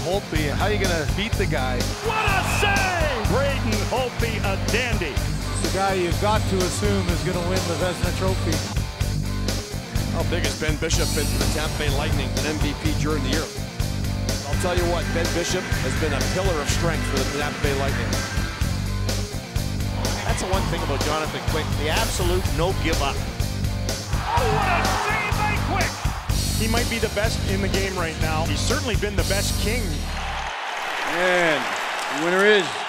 Holtby. How are you going to beat the guy? What a save! Braden Holtby, a dandy. It's the guy you've got to assume is going to win the Vezina Trophy. How big has Ben Bishop been for the Tampa Bay Lightning, an MVP during the year? I'll tell you what, Ben Bishop has been a pillar of strength for the Tampa Bay Lightning. That's the one thing about Jonathan Quick, the absolute no give up. Oh, what a save by Quick! He might be the best in the game right now. He's certainly been the best king. And the winner is